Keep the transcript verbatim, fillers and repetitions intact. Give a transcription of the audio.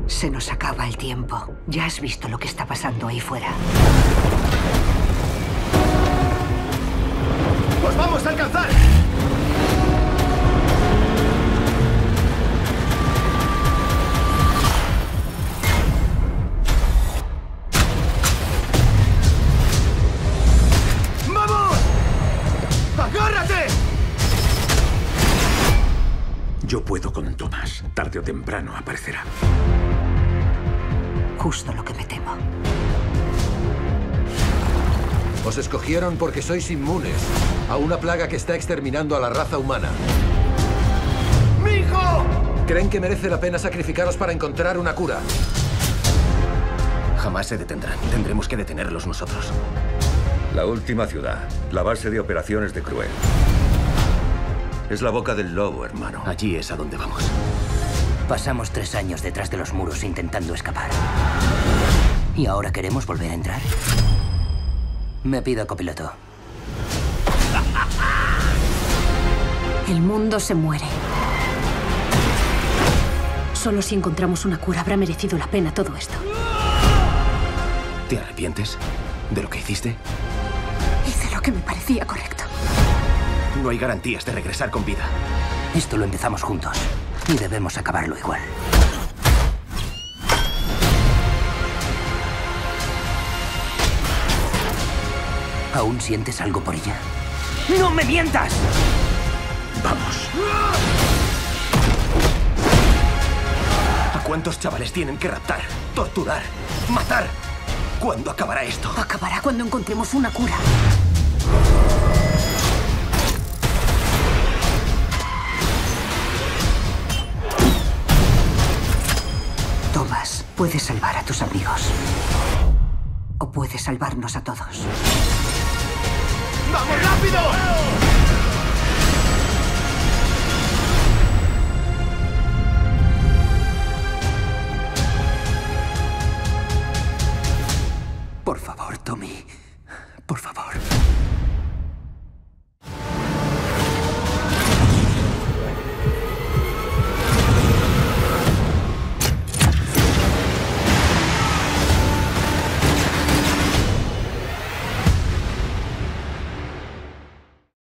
Se nos acaba el tiempo. Ya has visto lo que está pasando ahí fuera. ¡Os vamos a alcanzar! ¡Vamos! ¡Agárrate! Yo puedo con Thomas. Tarde o temprano aparecerá. Justo lo que me temo. Os escogieron porque sois inmunes a una plaga que está exterminando a la raza humana. ¡Mi hijo! ¿Creen que merece la pena sacrificaros para encontrar una cura? Jamás se detendrán. Tendremos que detenerlos nosotros. La última ciudad. La base de operaciones de Cruel. Es la boca del lobo, hermano. Allí es a donde vamos. Pasamos tres años detrás de los muros intentando escapar. ¿Y ahora queremos volver a entrar? Me pido copiloto. El mundo se muere. Solo si encontramos una cura habrá merecido la pena todo esto. ¿Te arrepientes de lo que hiciste? Hice lo que me parecía correcto. No hay garantías de regresar con vida. Esto lo empezamos juntos y debemos acabarlo igual. ¿Aún sientes algo por ella? ¡No me mientas! Vamos. ¿A cuántos chavales tienen que raptar, torturar, matar? ¿Cuándo acabará esto? Acabará cuando encontremos una cura. Thomas, puedes salvar a tus amigos. O puedes salvarnos a todos. ¡Vamos rápido! Por favor, Tommy. Por favor.